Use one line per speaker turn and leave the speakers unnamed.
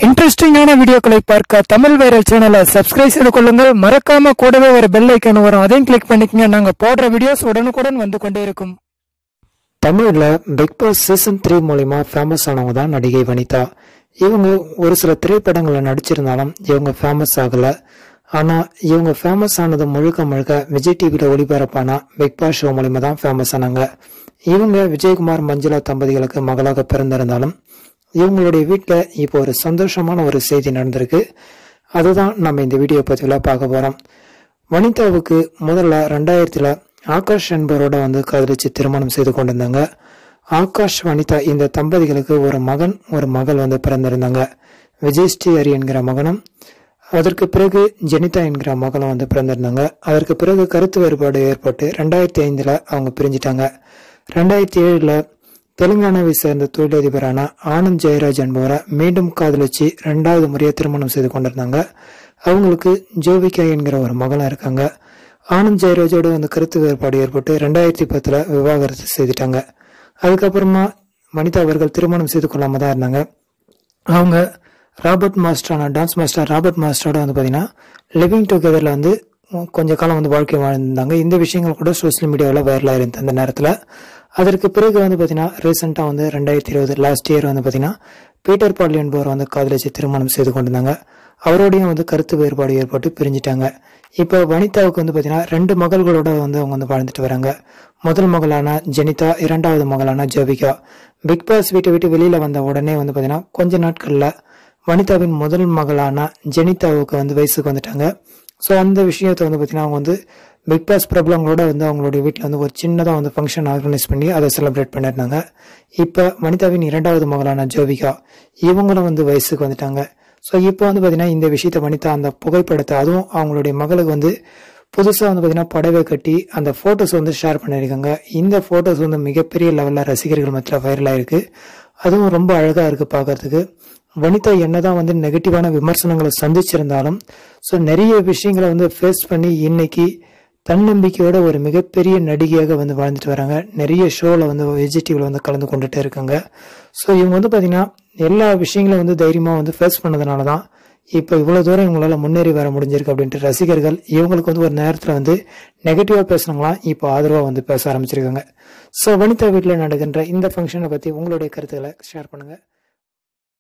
இன்ட்ரெஸ்டிங்கான வீடியோக்களை பார்க்க தமிழ் வைரல் சேனலை சப்ஸ்கிரைப் செய்து கொள்ளுங்கள். மறக்காம கூடவே ஒரு பெல் ஐக்கான் வரும், அதையும் கிளிக் பண்ணிக்கங்க. நாங்க போடுற வீடியோஸ் உடனுக்குடன் வந்து கொண்டே இருக்கும்.
தமிழ்ல பிக் பாஸ் சீசன் 3 மூலமா ஃபேமஸ் ஆனவங்க தான் நடிகை வனிதா. இவங்க ஒரு சில திரைப்படங்களில் நடிச்சிருந்தாலும் இவங்க ஃபேமஸ் ஆகல. ஆனா இவங்க ஃபேமஸ் ஆனது முழுக்க முழுக்க விஜய் டிவியில ஒளிபரப்பான பிக் பாஸ் ஷோ மூலமா தான் ஃபேமஸ் ஆனாங்க. இவங்க விஜயகுமார் மஞ்சுளா தம்பதிகளுக்கு மகளாக பிறந்திருந்தாலும் இவங்களுடைய வீட்டில் இப்போ ஒரு சந்தோஷமான ஒரு செய்தி நடந்திருக்கு. அதுதான் நம்ம இந்த வீடியோ பதிவில் பார்க்க போறோம். வனிதாவுக்கு முதல்ல 2000 ஆகாஷ் என்பவரோட காதலிச்சு திருமணம் செய்து கொண்டிருந்தாங்க. ஆகாஷ் வனிதா இந்த தம்பதிகளுக்கு ஒரு மகன் ஒரு மகள் பிறந்திருந்தாங்க. விஜய் ஸ்ரீ ஹரி என்கிற மகனும் அதற்கு பிறகு ஜெனிதா என்கிற மகளும் பிறந்திருந்தாங்க. அதற்கு பிறகு கருத்து வேறுபாடு ஏற்பட்டு 2005 அவங்க பிரிஞ்சிட்டாங்க. 2007 தெலுங்கானாவை சேர்ந்த தொழிலதிபரான ஆனந்த் ஜெயராஜ் என்பவரை மீண்டும் காதலிச்சு 2வது முறையை திருமணம் செய்து கொண்டிருந்தாங்க. அவங்களுக்கு ஜோவிகா என்கிற ஒரு மகளும் இருக்காங்க. ஆனந்த் ஜெயராஜோடு கருத்து வேறுபாடு ஏற்பட்டு 2010 விவாகரத்து செய்துட்டாங்க. அதுக்கப்புறமா வனிதா அவர்கள் திருமணம் செய்து கொள்ளாம தான் இருந்தாங்க. அவங்க ராபர்ட் மாஸ்டரான டான்ஸ் மாஸ்டர் ராபர்ட் மாஸ்டரோட பாத்தீங்கன்னா லிவிங் டுகெதர்ல கொஞ்ச காலம் வாழ்க்கை வாழ்ந்தாங்க. இந்த விஷயங்கள் கூட சோசியல் மீடியாவில் வைரலா இருந்தது அந்த நேரத்துல. அதற்கு பிறகு பாத்தீங்கன்னா ரீசெண்டா 2020 லாஸ்ட் இயர் பாத்தீங்கன்னா பீட்டர் பால் என்பவர் காதலிச்சு திருமணம் செய்து கொண்டிருந்தாங்க. அவரோடையும் கருத்து வேறுபாடு ஏற்பட்டு பிரிஞ்சிட்டாங்க. இப்ப வனிதாவுக்கு பாத்தீங்கன்னா 2 மகள்களோட அவங்க வாழ்ந்துட்டு வராங்க. முதல் மகளான ஜெனிதா, 2வது மகளான ஜோவிகா. பிக் பாஸ் வீட்டை விட்டு வெளியில வந்த உடனே பாத்தீங்கன்னா கொஞ்ச நாட்கள்ல வனிதாவின் முதல் மகளான ஜெனிதாவுக்கு வயசுக்கு வந்துட்டாங்க. ஸோ அந்த விஷயத்தை பாத்தீங்கன்னா அவங்க பிக் பாஸ் பிரபலங்களோட அவங்களுடைய வீட்டில் ஒரு சின்னதா ஃபங்க்ஷன் ஆர்கனைஸ் பண்ணி அதை செலிப்ரேட் பண்ணிருந்தாங்க. இப்ப வனிதாவின் 2வது மகளான ஜோவிகா இவங்களும் வயசுக்கு வந்துட்டாங்க. ஸோ இப்போ பாத்தீங்கன்னா இந்த விஷயத்த வனிதா அந்த புகைப்படத்தை, அதுவும் அவங்களுடைய மகளுக்கு புதுசா பாத்தீங்கன்னா படவை கட்டி அந்த போட்டோஸ் ஷேர் பண்ணிருக்காங்க. இந்த போட்டோஸ் மிகப்பெரிய லெவல்ல ரசிகர்கள் மத்தியில் வைரலா இருக்கு. அதுவும் ரொம்ப அழகா இருக்கு பாக்குறதுக்கு. வனிதா என்னதான் நெகட்டிவான விமர்சனங்களை சந்திச்சிருந்தாலும் ஸோ நிறைய விஷயங்களை ஃபேஸ் பண்ணி இன்னைக்கு தன்னம்பிக்கையோட ஒரு மிகப்பெரிய நடிகையாக வாழ்ந்துட்டு வராங்க. நிறைய ஷோல விஜய் டிவில கலந்து கொண்டுட்டே இருக்காங்க. ஸோ இவங்க பாத்தீங்கன்னா எல்லா விஷயங்களும் தைரியமா ஃபேஸ் பண்ணதுனாலதான் இப்ப இவ்வளவு தூரம் இவங்களால முன்னேறி வர முடிஞ்சிருக்கு அப்படின்ட்டு ரசிகர்கள் இவங்களுக்கு ஒரு நேரத்துல நெகட்டிவா பேசுனாங்களாம், இப்போ ஆதரவா பேச ஆரம்பிச்சிருக்காங்க. ஸோ வனிதா வீட்டுல நடக்கின்ற இந்த ஃபங்க்ஷனை பத்தி உங்களுடைய கருத்துக்களை ஷேர் பண்ணுங்க.